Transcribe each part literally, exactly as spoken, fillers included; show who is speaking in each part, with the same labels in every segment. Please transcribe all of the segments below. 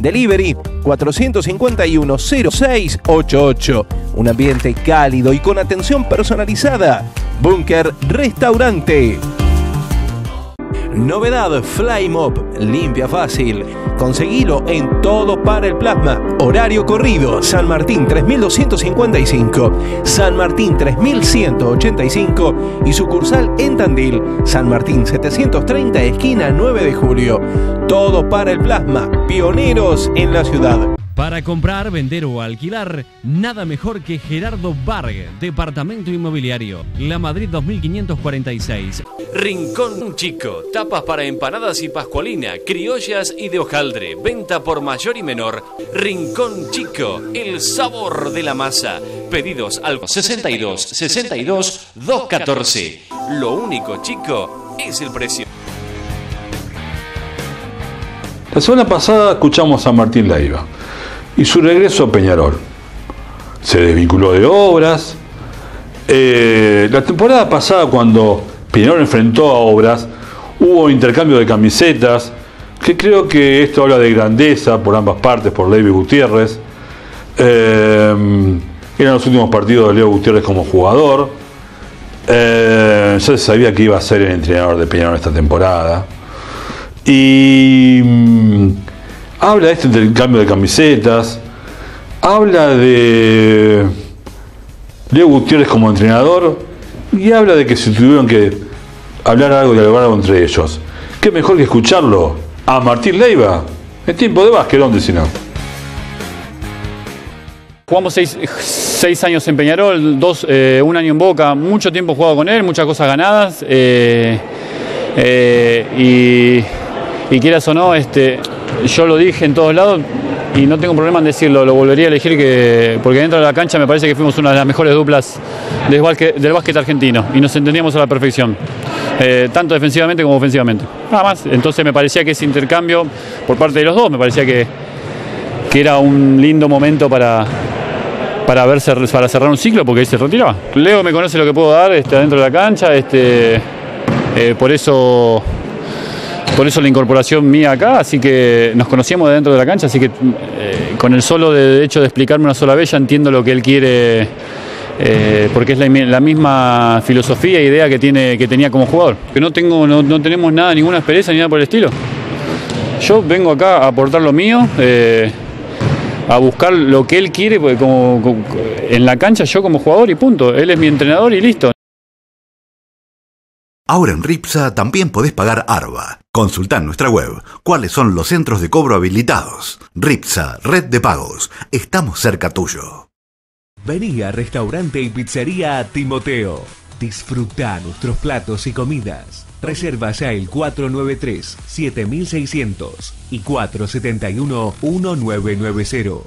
Speaker 1: Delivery cuatrocientos cincuenta y uno, cero seis ochenta y ocho. Un ambiente cálido y con atención personalizada. Búnker Restaurante. Novedad Fly Mop, limpia fácil. Conseguilo en Todo para el Plasma. Horario corrido, San Martín tres mil doscientos cincuenta y cinco, San Martín tres mil ciento ochenta y cinco y sucursal en Tandil, San Martín setecientos treinta, esquina nueve de julio. Todo para el Plasma, pioneros en la ciudad.
Speaker 2: Para comprar, vender o alquilar, nada mejor que Gerardo Barg, Departamento Inmobiliario, La Madrid dos mil quinientos cuarenta y seis. Rincón Chico, tapas para empanadas y pascualina, criollas y de hojaldre, venta por mayor y menor. Rincón Chico, el sabor de la masa. Pedidos al sesenta y dos, sesenta y dos, doscientos catorce. Lo único, chico, es el precio.
Speaker 3: La semana pasada escuchamos a Martín Leiva y su regreso a Peñarol. Se desvinculó de Obras. Eh, la temporada pasada, cuando Peñarol enfrentó a Obras, hubo intercambio de camisetas, que creo que esto habla de grandeza por ambas partes, por Leiva y Gutiérrez. Eh, eran los últimos partidos de Leo Gutiérrez como jugador. Eh, ya se sabía que iba a ser el entrenador de Peñarol esta temporada. Y mmm, habla de este intercambio de camisetas, habla de Leo Gutiérrez como entrenador y habla de que si tuvieron que hablar algo y hablar algo entre ellos, ¿qué mejor que escucharlo a Martín Leiva en tiempo de básquet? ¿Dónde si no?
Speaker 4: Jugamos seis, seis años en Peñarol, dos, eh, un año en Boca, mucho tiempo jugado con él, muchas cosas ganadas. Eh, eh, y... Y quieras o no, este, yo lo dije en todos lados y no tengo problema en decirlo, lo volvería a elegir, que, porque dentro de la cancha me parece que fuimos una de las mejores duplas del básquet, del básquet argentino y nos entendíamos a la perfección, eh, tanto defensivamente como ofensivamente. Nada más, entonces me parecía que ese intercambio por parte de los dos, me parecía que, que era un lindo momento para, para, verse, para cerrar un ciclo, porque ahí se retiraba. Leo me conoce lo que puedo dar este, adentro de la cancha, este, eh, por eso... Por eso la incorporación mía acá, así que nos conocíamos de dentro de la cancha, así que eh, con el solo de hecho de explicarme una sola vez ya entiendo lo que él quiere, eh, porque es la, la misma filosofía e idea que, tiene, que tenía como jugador. Que no, tengo, no, no tenemos nada, ninguna aspereza ni nada por el estilo. Yo vengo acá a aportar lo mío, eh, a buscar lo que él quiere, porque como, como, en la cancha yo como jugador y punto. Él es mi entrenador y listo.
Speaker 5: Ahora en Ripsa también podés pagar Arba. Consultá en nuestra web cuáles son los centros de cobro habilitados. Ripsa, red de pagos. Estamos cerca tuyo.
Speaker 6: Vení a Restaurante y Pizzería Timoteo. Disfruta nuestros platos y comidas. Reserva ya el cuatro nueve tres, siete seiscientos y cuatro siete uno, uno nueve nueve cero.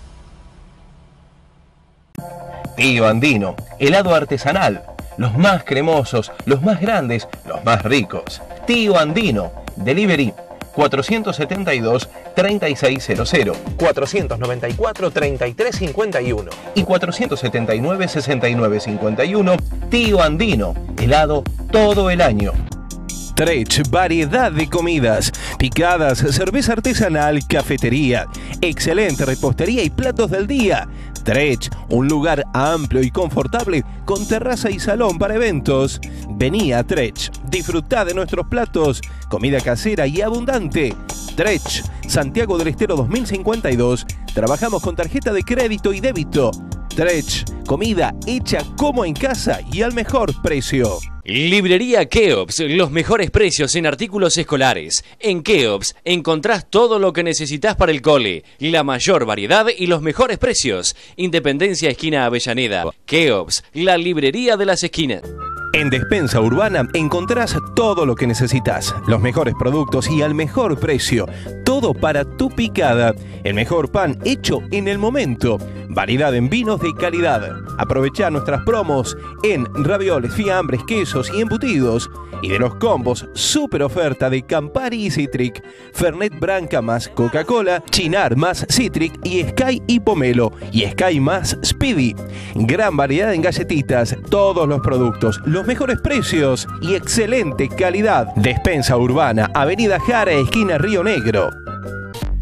Speaker 1: Tío Andino, helado artesanal. Los más cremosos, los más grandes, los más ricos. Tío Andino, delivery cuatrocientos setenta y dos, treinta y seis cero cero, cuatrocientos noventa y cuatro, treinta y tres cincuenta y uno y cuatrocientos setenta y nueve, sesenta y nueve cincuenta y uno. Tío Andino, helado todo el año. Trech, variedad de comidas, picadas, cerveza artesanal, cafetería, excelente repostería y platos del día. Trech, un lugar amplio y confortable con terraza y salón para eventos. Vení a Trech, disfrutá de nuestros platos, comida casera y abundante. Trech, Santiago del Estero dos mil cincuenta y dos. Trabajamos con tarjeta de crédito y débito. Trech, comida hecha como en casa y al mejor precio.
Speaker 2: Librería Keops, los mejores precios en artículos escolares. En Keops encontrás todo lo que necesitas para el cole, la mayor variedad y los mejores precios. Independencia, esquina Avellaneda. Keops, la librería de las esquinas.
Speaker 1: En Despensa Urbana encontrás todo lo que necesitas, los mejores productos y al mejor precio. Todo para tu picada. El mejor pan hecho en el momento. Variedad en vinos de calidad. Aprovechá nuestras promos en ravioles, fiambres, quesos y embutidos. Y de los combos, super oferta de Campari y Citric, Fernet Branca más Coca-Cola, Chinar más Citric y Sky y Pomelo y Sky más Speedy. Gran variedad en galletitas, todos los productos, los mejores precios y excelente calidad. Despensa Urbana, Avenida Jara, esquina Río Negro.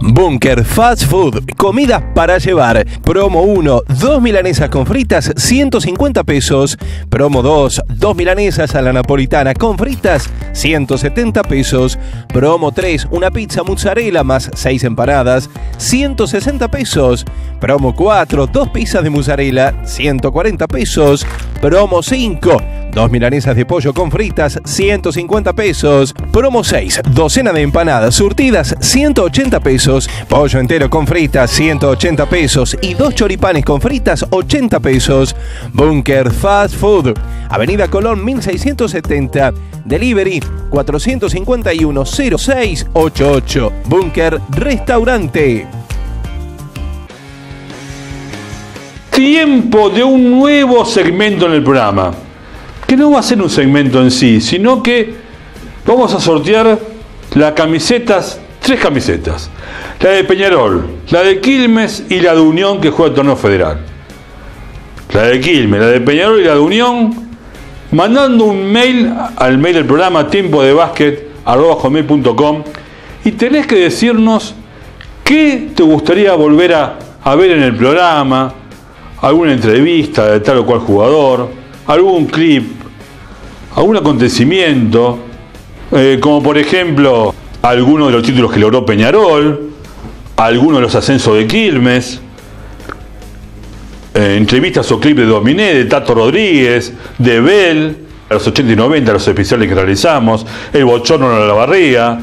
Speaker 1: Bunker Fast Food, comidas para llevar. Promo uno, dos milanesas con fritas, ciento cincuenta pesos. Promo dos, dos milanesas a la napolitana con fritas, ciento setenta pesos. Promo tres, una pizza mozzarella más seis empanadas, ciento sesenta pesos. Promo cuatro, dos pizzas de mozzarella, ciento cuarenta pesos. Promo cinco, dos milanesas de pollo con fritas, ciento cincuenta pesos. Promo seis, docena de empanadas surtidas, ciento ochenta pesos. Pollo entero con fritas, ciento ochenta pesos. Y dos choripanes con fritas, ochenta pesos. Bunker Fast Food, Avenida Colón mil seiscientos setenta. Delivery cuatrocientos cincuenta y uno, cero seis ochenta y ocho. Bunker Restaurante.
Speaker 3: Tiempo de un nuevo segmento en el programa, que no va a ser un segmento en sí, sino que vamos a sortear las camisetas, tres camisetas, la de Peñarol, la de Quilmes y la de Unión, que juega el torneo federal. La de Quilmes, la de Peñarol y la de Unión, mandando un mail al mail del programa tiempo de básquet arroba hotmail punto com, y tenés que decirnos qué te gustaría volver a, a ver en el programa, alguna entrevista de tal o cual jugador, algún clip, algún acontecimiento, eh, como por ejemplo alguno de los títulos que logró Peñarol, alguno de los ascensos de Quilmes, eh, entrevistas o clips de Dominé, de Tato Rodríguez, de Bell, a los ochenta y noventa, los especiales que realizamos, el bochorno de la Barriga,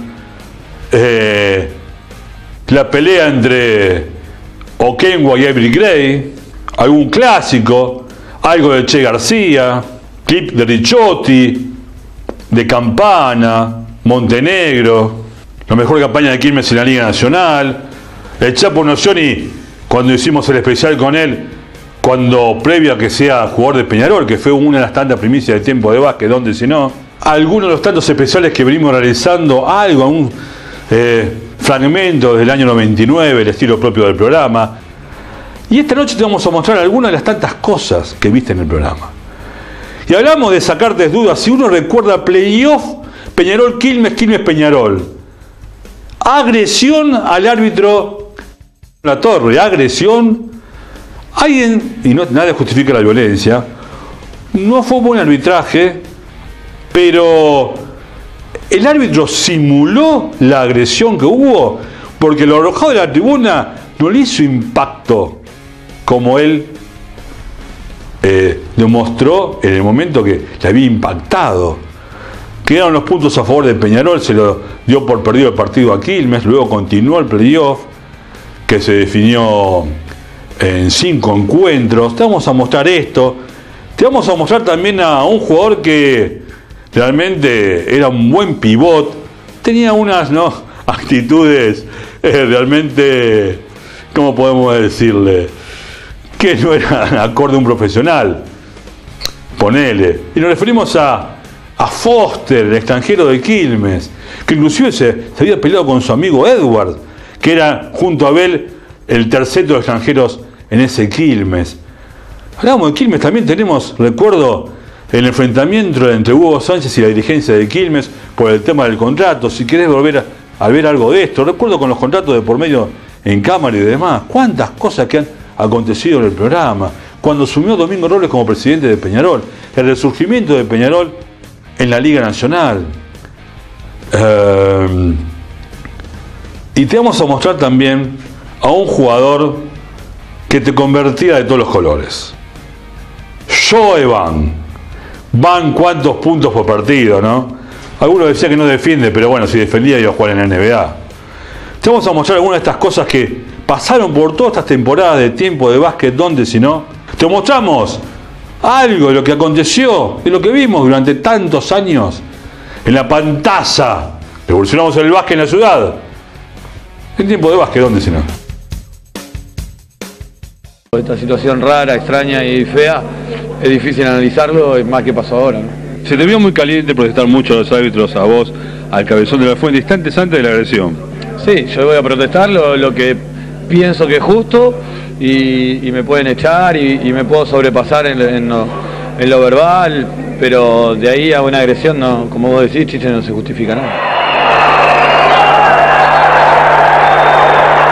Speaker 3: eh, la pelea entre Okenwa y Avery Gray, algún clásico, algo de Che García, clip de Ricciotti, de Campana, Montenegro, la mejor campaña de Quilmes en la Liga Nacional, el Chapo Nocioni, cuando hicimos el especial con él, cuando previo a que sea jugador de Peñarol, que fue una de las tantas primicias de tiempo de básquet, donde si no, algunos de los tantos especiales que venimos realizando, algo, un eh, fragmento del año noventa y nueve, el estilo propio del programa. Y esta noche te vamos a mostrar algunas de las tantas cosas que viste en el programa. Y hablamos de sacarte dudas. Si uno recuerda playoff, Peñarol Quilmes, Quilmes Peñarol. Agresión al árbitro La Torre, agresión. Alguien, y no, nadie justifica la violencia, no fue buen arbitraje, pero el árbitro simuló la agresión que hubo, porque lo arrojado de la tribuna no le hizo impacto como él eh, demostró en el momento que le había impactado. Quedaron los puntos a favor de Peñarol, se lo dio por perdido el partido a Quilmes, luego continuó el playoff, que se definió en cinco encuentros. Te vamos a mostrar esto, te vamos a mostrar también a un jugador que realmente era un buen pivot, tenía unas ¿no? actitudes eh, realmente, ¿cómo podemos decirle? Que no eran acorde a un profesional, ponele. Y nos referimos a, a Foster, el extranjero de Quilmes, que inclusive se, se había peleado con su amigo Edward, que era junto a Bell el tercero de extranjeros en ese Quilmes. Hablamos de Quilmes, también tenemos, recuerdo, el enfrentamiento entre Hugo Sánchez y la dirigencia de Quilmes por el tema del contrato. Si querés volver a, a ver algo de esto, recuerdo con los contratos de por medio en cámara y demás, cuántas cosas que han acontecido en el programa. Cuando asumió Domingo Robles como presidente de Peñarol, el resurgimiento de Peñarol en la Liga Nacional. Eh, y te vamos a mostrar también a un jugador que te convertía de todos los colores. Joe Van. Van cuántos puntos por partido, ¿no? Algunos decían que no defiende, pero bueno, si defendía iba a jugar en la N B A. Te vamos a mostrar algunas de estas cosas que pasaron por todas estas temporadas de tiempo de básquet, donde si no, te mostramos algo de lo que aconteció, de lo que vimos durante tantos años en la pantalla. Revolucionamos el básquet en la ciudad. En tiempo de básquet, ¿dónde si no?
Speaker 7: Esta situación rara, extraña y fea, es difícil analizarlo, es más que pasó ahora, ¿no?
Speaker 3: Se te vio muy caliente protestar mucho a los árbitros, a vos, al cabezón de la fuente, instantes antes de la agresión.
Speaker 7: Sí, yo voy a protestar lo, lo que pienso que es justo y, y me pueden echar y, y me puedo sobrepasar en, en, lo, en lo verbal, pero de ahí a una agresión, no, como vos decís, Chiche, no se justifica nada.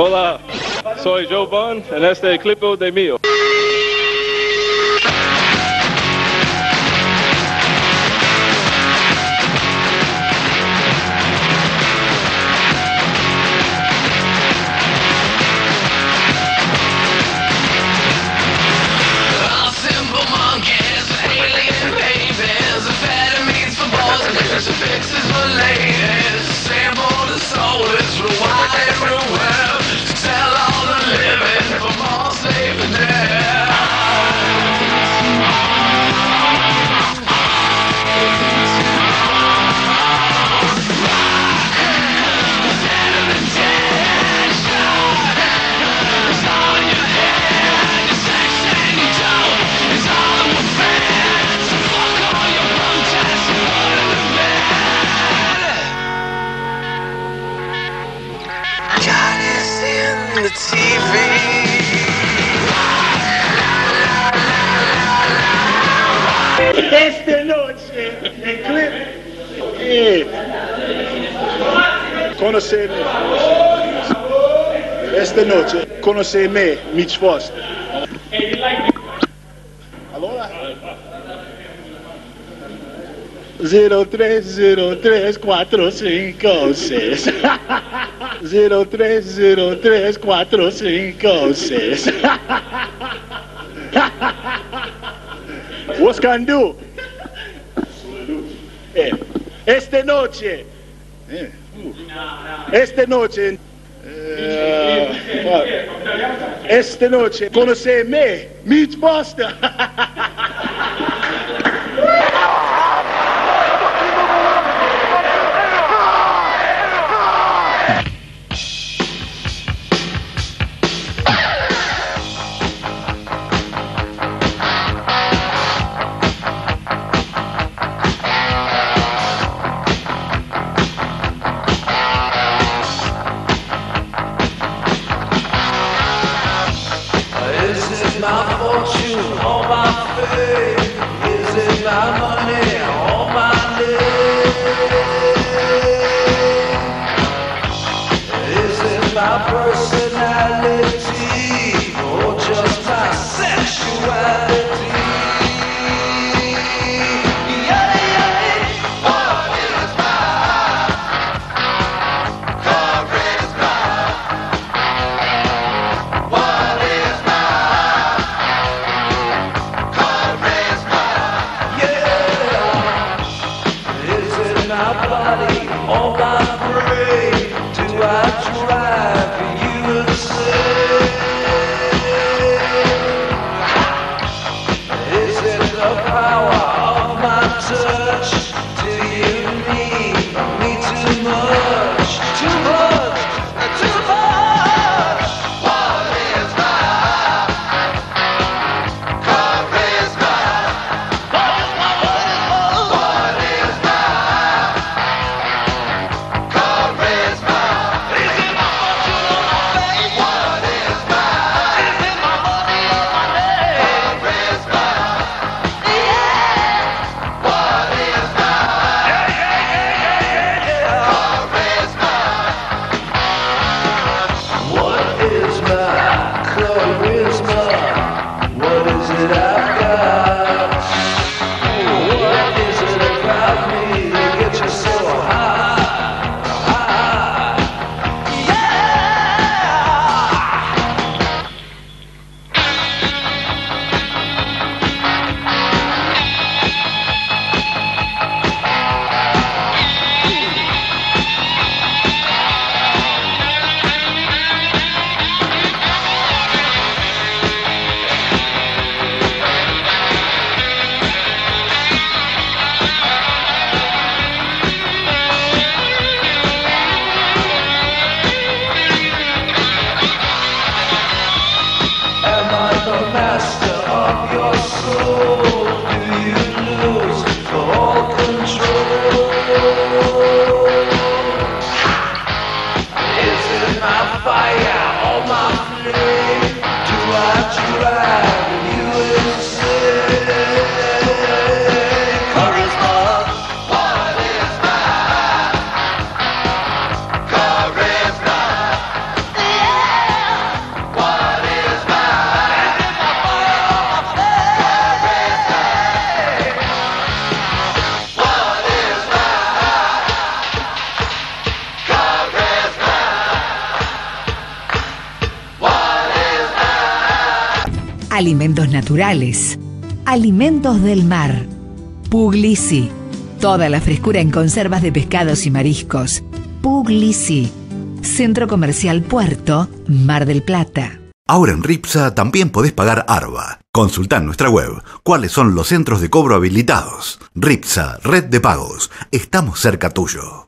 Speaker 8: Hola, soy Joe Bond en este clip de mío.
Speaker 9: Fixes for ladies, sample the soul is rewired everywhere. Sell all the living for more safe and dead. The T V.
Speaker 10: Esta noche el clip eh, conocerme. Esta noche conocerme Mitch Foster. Allora zero tres zero tres cuatro cinco seis zero tres zero tres cuatro cinco seis. What's can do? Eh, esta noche, eh, uh, esta noche, eh, esta noche, conocerme, Mitch Foster.
Speaker 9: Yeah!
Speaker 11: alimentos naturales, alimentos del mar. Puglisi, toda la frescura en conservas de pescados y mariscos. Puglisi, Centro Comercial Puerto, Mar del Plata.
Speaker 5: Ahora en Ripsa también podés pagar ARBA. Consultá en nuestra web cuáles son los centros de cobro habilitados. Ripsa, red de pagos. Estamos cerca tuyo.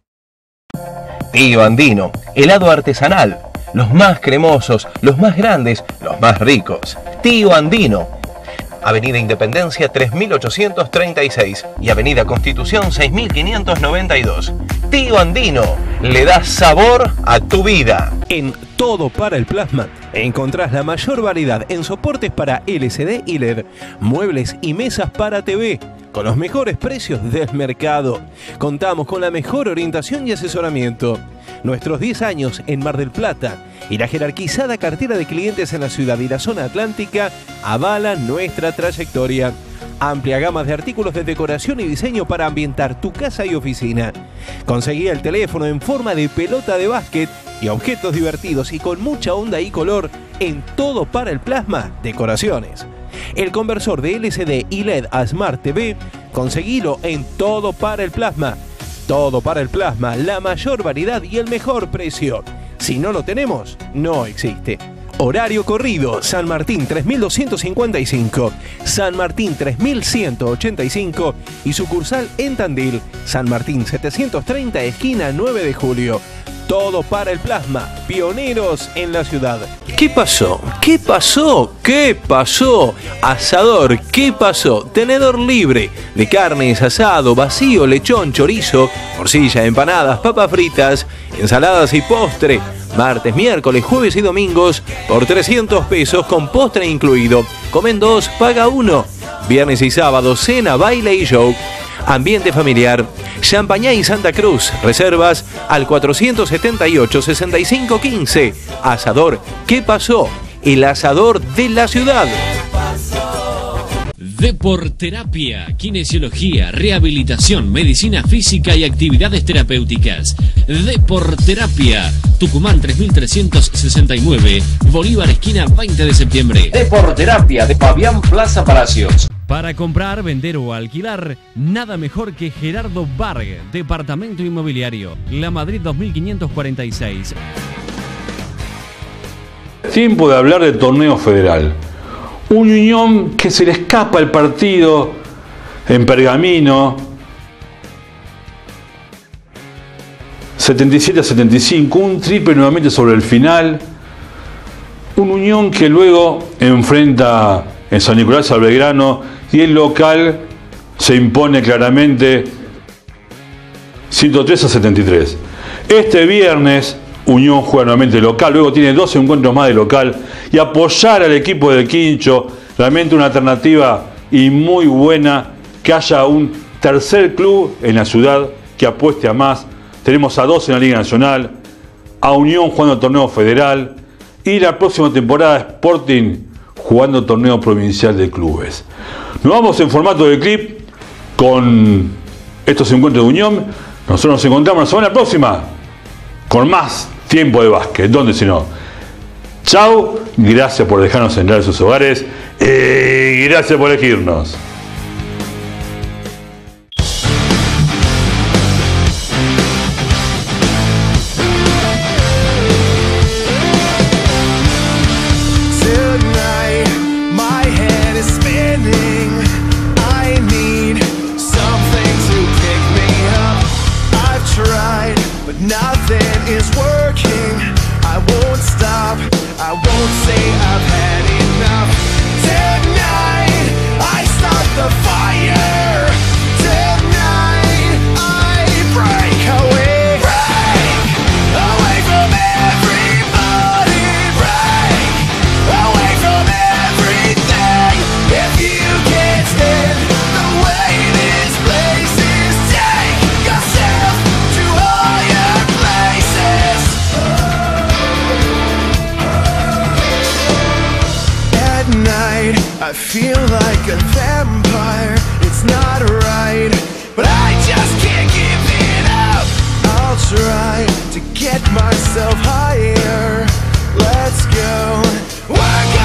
Speaker 1: Tío Andino, helado artesanal. Los más cremosos, los más grandes, los más ricos. Tío Andino. Avenida Independencia tres mil ochocientos treinta y seis y Avenida Constitución seis mil quinientos noventa y dos. Tío Andino, le das sabor a tu vida. En Todo para el Plasma encontrás la mayor variedad en soportes para L C D y L E D, muebles y mesas para T V, con los mejores precios del mercado. Contamos con la mejor orientación y asesoramiento. Nuestros diez años en Mar del Plata y la jerarquizada cartera de clientes en la ciudad y la zona atlántica avalan nuestra trayectoria. Amplia gama de artículos de decoración y diseño para ambientar tu casa y oficina. Conseguí el teléfono en forma de pelota de básquet y objetos divertidos y con mucha onda y color en Todo para el Plasma Decoraciones. El conversor de L C D y L E D a Smart T V, conseguilo en Todo para el Plasma. Todo para el Plasma, la mayor variedad y el mejor precio. Si no lo tenemos, no existe. Horario corrido, San Martín tres mil doscientos cincuenta y cinco, San Martín tres mil ciento ochenta y cinco y sucursal en Tandil, San Martín setecientos treinta, esquina nueve de julio. Todo para el Plasma, pioneros en la ciudad.
Speaker 12: ¿Qué pasó? ¿Qué pasó? ¿Qué pasó? Asador, ¿qué pasó? Tenedor libre de carnes, asado, vacío, lechón, chorizo, morcilla, empanadas, papas fritas, ensaladas y postre. Martes, miércoles, jueves y domingos por trescientos pesos con postre incluido. Comen dos, paga uno. Viernes y sábado, cena, baile y show. Ambiente familiar. Champañá y Santa Cruz. Reservas al cuatrocientos setenta y ocho, sesenta y cinco quince. Asador, ¿qué pasó? El asador de la ciudad.
Speaker 2: Deporterapia, kinesiología, rehabilitación, medicina física y actividades terapéuticas. Deporterapia, Tucumán tres mil trescientos sesenta y nueve, Bolívar esquina veinte de septiembre.
Speaker 13: Deporterapia de Fabián Plaza Palacios.
Speaker 2: Para comprar, vender o alquilar, nada mejor que Gerardo Varg, Departamento Inmobiliario, La Madrid dos mil quinientos cuarenta y seis.
Speaker 3: Tiempo de hablar del torneo federal. Un Unión que se le escapa el partido en Pergamino. setenta y siete a setenta y cinco, un triple nuevamente sobre el final. Un Unión que luego enfrenta en San Nicolás al Belgrano y el local se impone claramente ciento tres a setenta y tres. Este viernes Unión juega nuevamente local, luego tiene dos encuentros más de local y apoyar al equipo del Quincho, realmente una alternativa y muy buena que haya un tercer club en la ciudad que apueste a más. Tenemos a dos en la Liga Nacional, a Unión jugando el torneo federal y la próxima temporada Sporting jugando el torneo provincial de clubes. Nos vamos en formato de clip con estos encuentros de Unión. Nosotros nos encontramos la semana próxima con más tiempo de básquet. ¿Dónde si no? Chau, gracias por dejarnos entrar en sus hogares y gracias por elegirnos.
Speaker 9: Nothing is working. I won't stop. I won't say I've had enough. Tonight I start the fire. Tonight I break away. Break away from everybody. Break away from everything. If you can't stand the way this place is, take yourself to all your places. At night, I feel like a vampire. It's not right, but I just can't give it up. I'll try to get myself higher. Let's go. Work